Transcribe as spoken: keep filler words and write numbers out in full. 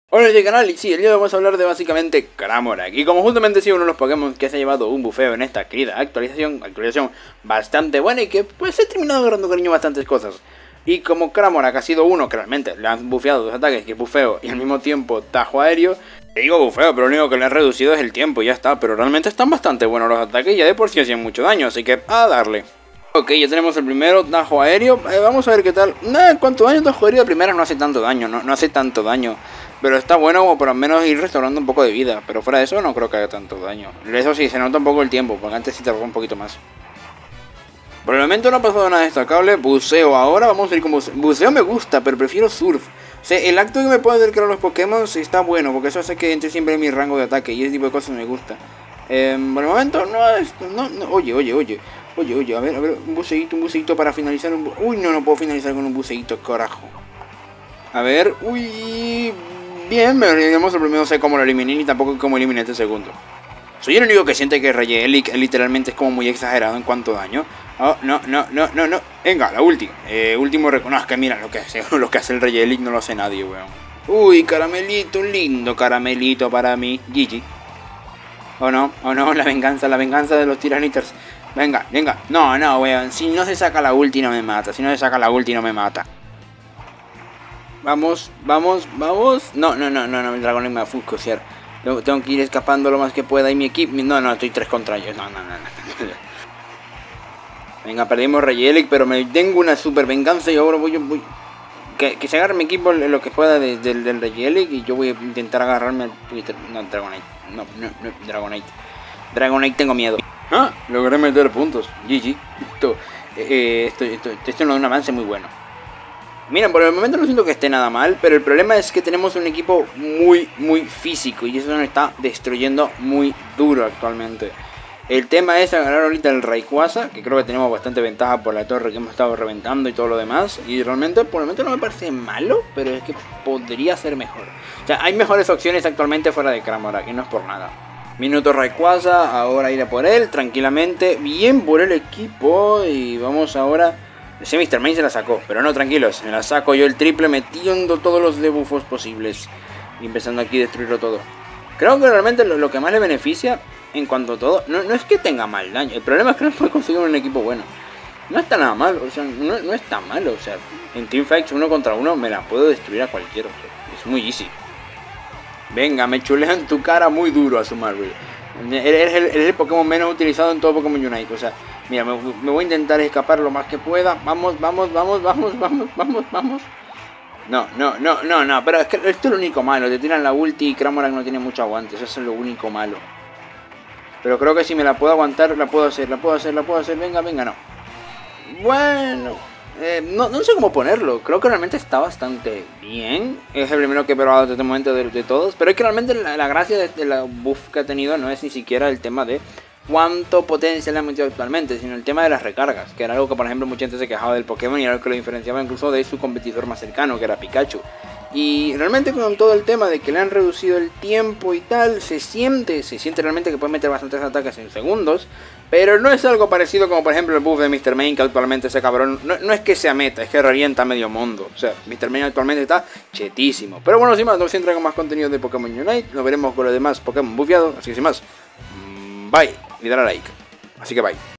Hola de canal, y sí, el día de hoy vamos a hablar de básicamente Cramorak. Y como justamente sí uno de los Pokémon que se ha llevado un bufeo en esta querida actualización, actualización bastante buena y que pues he terminado agarrando cariño a bastantes cosas. Y como Cramorak ha sido uno que realmente le han bufeado dos ataques, que es bufeo y al mismo tiempo tajo aéreo, te digo bufeo, pero lo único que le han reducido es el tiempo y ya está. Pero realmente están bastante buenos los ataques y ya de por sí hacían mucho daño, así que a darle. Ok, ya tenemos el primero, tajo aéreo, eh, vamos a ver qué tal. Nah, ¿cuánto daño tajo aéreo? De primera no hace tanto daño, no, no hace tanto daño. Pero está bueno como por lo menos ir restaurando un poco de vida. Pero fuera de eso no creo que haga tanto daño. Eso sí, se nota un poco el tiempo, porque antes sí tardó un poquito más. Por el momento no ha pasado nada destacable. Buceo ahora, vamos a ir con buceo. Buceo me gusta, pero prefiero surf. O sea, el acto que me puede acercar a los Pokémon está bueno, porque eso hace que entre siempre en mi rango de ataque. Y ese tipo de cosas me gusta. Eh, por el momento no es... No, no, oye, oye, oye. Oye, oye, a ver, a ver, un buceíto, un buceíto para finalizar un... Uy, no, no puedo finalizar con un buceíto, carajo. A ver, uy... Bien, me olvidamos el primero, no sé cómo lo eliminé ni tampoco cómo eliminé este segundo. Soy el único que siente que Regelic literalmente es como muy exagerado en cuanto a daño. Oh, no, no, no, no, no. Venga, la última. Eh, último reconozco que mira lo que hace, lo que hace el Regelic no lo hace nadie, weón. Uy, caramelito, un lindo caramelito para mí. G G. Oh no, oh no, la venganza, la venganza de los Tyranitters. Venga, venga. No, no, weón. Si no se saca la ulti no me mata. Si no se saca la ulti no me mata. Vamos, vamos, vamos. No, no, no, no, no, el dragón me va a fuscosear. Tengo, tengo que ir escapando lo más que pueda. Y mi equipo. No, no, estoy tres contra ellos. No, no, no, no. Venga, perdimos Regelic, pero me tengo una super venganza y ahora voy. voy... Que, que se agarre mi equipo lo que pueda de, de, del Regelic. Y yo voy a intentar agarrarme al. No, Dragonite. No, no, no, Dragonite. Dragonite tengo miedo. Ah, logré meter puntos. G G. Esto, eh, esto, esto, esto no es un avance muy bueno. Miren, por el momento no siento que esté nada mal, pero el problema es que tenemos un equipo muy, muy físico y eso nos está destruyendo muy duro actualmente. El tema es agarrar ahorita el Rayquaza, que creo que tenemos bastante ventaja por la torre que hemos estado reventando y todo lo demás. Y realmente por el momento no me parece malo, pero es que podría ser mejor. O sea, hay mejores opciones actualmente fuera de Cramorak y no es por nada. Minuto Rayquaza, ahora iré por él tranquilamente. Bien por el equipo y vamos ahora... Ese mister Mime se la sacó, pero no, tranquilos, me la saco yo el triple metiendo todos los debuffos posibles y empezando aquí a destruirlo todo. Creo que realmente lo, lo que más le beneficia en cuanto a todo, no, no es que tenga mal daño, el problema es que no puede conseguir un equipo bueno. No está nada mal, o sea, no, no está malo, o sea, en teamfights uno contra uno me la puedo destruir a cualquiera, es muy easy. Venga, me chulean tu cara muy duro a Sumaril. Eres el, el, el Pokémon menos utilizado en todo Pokémon Unite, o sea, mira, me, me voy a intentar escapar lo más que pueda. Vamos, vamos, vamos, vamos, vamos, vamos, vamos. No, no, no, no, no, pero es que esto es lo único malo. Te tiran la ulti y Cramorak no tiene mucho aguante, eso es lo único malo. Pero creo que si me la puedo aguantar, la puedo hacer, la puedo hacer, la puedo hacer. Venga, venga, no. Bueno... Eh, no, no sé cómo ponerlo, creo que realmente está bastante bien. Es el primero que he probado desde este momento de, de todos. Pero es que realmente la, la gracia de, de la buff que ha tenido no es ni siquiera el tema de cuánto potencia le han metido actualmente, sino el tema de las recargas, que era algo que por ejemplo mucha gente se quejaba del Pokémon y era algo que lo diferenciaba incluso de su competidor más cercano, que era Pikachu. Y realmente con todo el tema de que le han reducido el tiempo y tal, se siente, se siente realmente que puede meter bastantes ataques en segundos. Pero no es algo parecido como por ejemplo el buff de mister Mime, que actualmente ese cabrón, no, no es que sea meta, es que revienta medio mundo. O sea, mister Mime actualmente está chetísimo. Pero bueno, sin más, no siempre traigo más contenido de Pokémon Unite, nos veremos con los demás Pokémon bufeados, así que sin más, bye, y dale a like. Así que bye.